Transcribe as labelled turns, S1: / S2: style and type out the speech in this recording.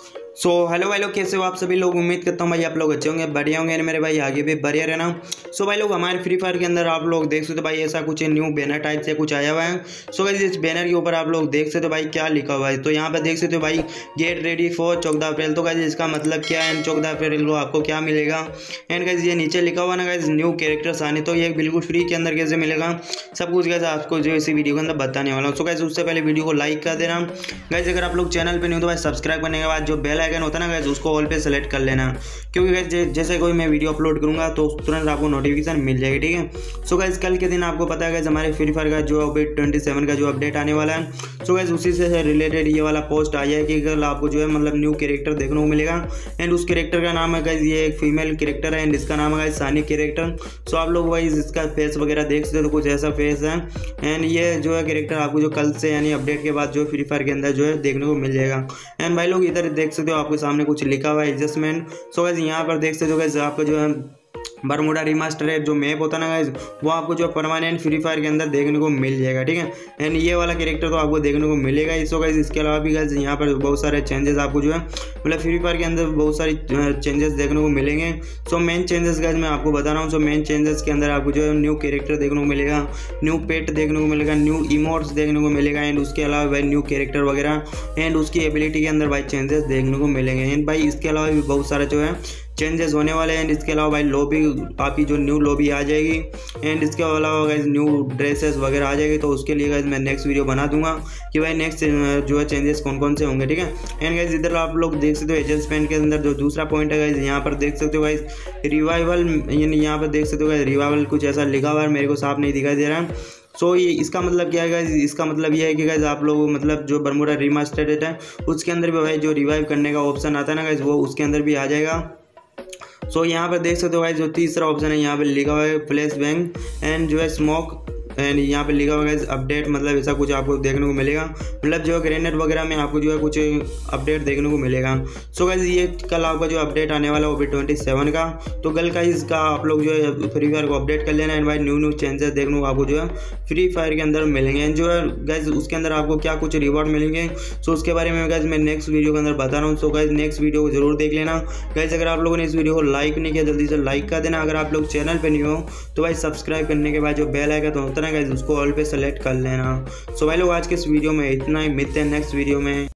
S1: Hello भाई लोग, कैसे हो आप सभी लोग। उम्मीद करता हूँ भाई आप लोग अच्छे होंगे, बढ़िया होंगे मेरे भाई, आगे भी बढ़िया रहना। भाई लोग, हमारे फ्री फायर के अंदर आप लोग देख सकते हो भाई ऐसा कुछ न्यू बैनर टाइप से कुछ आया हुआ है। गाइस इस बैनर के ऊपर आप लोग देख सकते हो भाई क्या लिखा हुआ है। तो यहाँ पर देख सकते हो भाई गेट रेडी फॉर 14 अप्रैल। तो गाइस इसका मतलब क्या है, 14 अप्रैल को आपको क्या मिलेगा। एंड गाइस ये नीचे लिखा हुआ ना गाइस न्यू कैरेक्टर्स आने, तो ये बिल्कुल फ्री के अंदर कैसे मिलेगा सब कुछ गाइस आपको जो इसी वीडियो के अंदर बताने वाला हूँ। गाइस उससे पहले वीडियो को लाइक कर देना। गाइस अगर आप लोग चैनल पे नहीं हो तो भाई सब्सक्राइब करने के बाद जो बेल आइकन होता है ना गाइस उसको ऑल पे सेलेक्ट कर लेना, क्योंकि गाइस जैसे कोई मैं वीडियो अपलोड करूंगा तो तुरंत आपको नोटिफिकेशन मिल जाएगी, ठीक है। गाइस कल के दिन आपको पता है गाइस हमारे फ्री फायर का जो अपडेट 27 का जो अपडेट आने वाला है। गाइस उसी से रिलेटेड ये वाला पोस्ट आया है कि कल आपको जो है मतलब न्यू कैरेक्टर देखने को मिलेगा। एंड उस कैरेक्टर का नाम है गाइस, ये एक फीमेल कैरेक्टर है एंड इसका नाम है गाइस सानी कैरेक्टर। आप लोग गाइस इसका फेस वगैरह देख सकते हो, तो कुछ ऐसा फेस है। एंड ये जो है कैरेक्टर आपको जो कल से यानी अपडेट के बाद जो फ्री फायर के अंदर जो है देखने को मिल जाएगा। एंड भाई लोग इधर देख सकते हो आपके सामने कुछ लिखा हुआ है एडजस्टमेंट। गाइस यहाँ पर देख सकते हो गाइस आपको जो है बरमूडा रिमास्टर है जो मैप होता है ना गाइस, वो आपको जो परमानेंट फ्री फायर के अंदर देखने को मिल जाएगा, ठीक है। एंड ये वाला कैरेक्टर तो आपको देखने को मिलेगा ही। गाइस इसके अलावा भी गाइस यहाँ पर बहुत सारे चेंजेस आपको जो है मतलब फ्री फायर के अंदर बहुत सारी चेंजेस देखने को मिलेंगे। मेन चेंजेस गाइस मैं आपको बता रहा हूँ। मेन चेंजेस के अंदर आपको जो है न्यू कैरेक्टर देखने को मिलेगा, न्यू पेट देखने को मिलेगा, न्यू इमोट्स देखने को मिलेगा। एंड उसके अलावा भाई न्यू कैरेक्टर वगैरह एंड उसकी एबिलिटी के अंदर भाई चेंजेस देखने को मिलेंगे। एंड भाई इसके अलावा भी बहुत सारे जो है चेंजेस होने वाले हैं। इसके अलावा भाई लॉबी आपकी जो न्यू लॉबी आ जाएगी। एंड इसके अलावा गाइस न्यू ड्रेसेस वगैरह आ जाएगी। तो उसके लिए गाइस मैं नेक्स्ट वीडियो बना दूंगा कि भाई नेक्स्ट जो है चेंजेस कौन कौन से होंगे, ठीक है। एंड गाइस इधर आप लोग देख सकते हो एडजस्टमेंट के अंदर जो दूसरा पॉइंट है गाइस, यहाँ पर देख सकते हो गाइस रिवाइवल, यानी यहाँ पर देख सकते हो गाइस रिवाइवल कुछ ऐसा लिखा हुआ है, मेरे को साफ नहीं दिखाई दे रहा है। ये इसका मतलब क्या है गाइस, इसका मतलब ये है कि गाइस आप लोग मतलब जो बरमूडा रिमास्टर्ड है उसके अंदर भी भाई जो रिवाइव करने का ऑप्शन आता है ना गाइस, वो उसके अंदर भी आ जाएगा। यहाँ पर देख सकते हो भाई जो तीसरा ऑप्शन है यहाँ पे लिखा हुआ है फ्लैश बैंग एंड जो है स्मोक। एंड यहाँ पे लिखा हुआ है अपडेट, मतलब ऐसा कुछ आपको देखने को मिलेगा, मतलब जो है ग्रेनेड वगैरह में आपको जो है कुछ अपडेट देखने को मिलेगा। गाइस ये कल आपका जो अपडेट आने वाला है वो भी 27 का। तो कल का इसका आप लोग जो है फ्री फायर को अपडेट कर लेना। एंड भाई न्यू चेंजेस देखने को आपको जो है फ्री फायर के अंदर मिलेंगे। एंड जो है गाइस उसके अंदर आपको क्या कुछ रिवॉर्ड मिलेंगे उसके बारे में गाइस मैं नेक्स्ट वीडियो के अंदर बता रहा हूँ। गाइस नेक्स्ट वीडियो को जरूर देख लेना। गाइस अगर आप लोगों ने इस वीडियो को लाइक नहीं किया जल्दी से लाइक कर देना। अगर आप लोग चैनल पर नहीं हो तो भाई सब्सक्राइब करने के बाद जो बेल आएगा तो होता है गाइस उसको ऑल पे सेलेक्ट कर लेना। भाई लोग आज के इस वीडियो में इतना ही, मिलते हैं नेक्स्ट वीडियो में।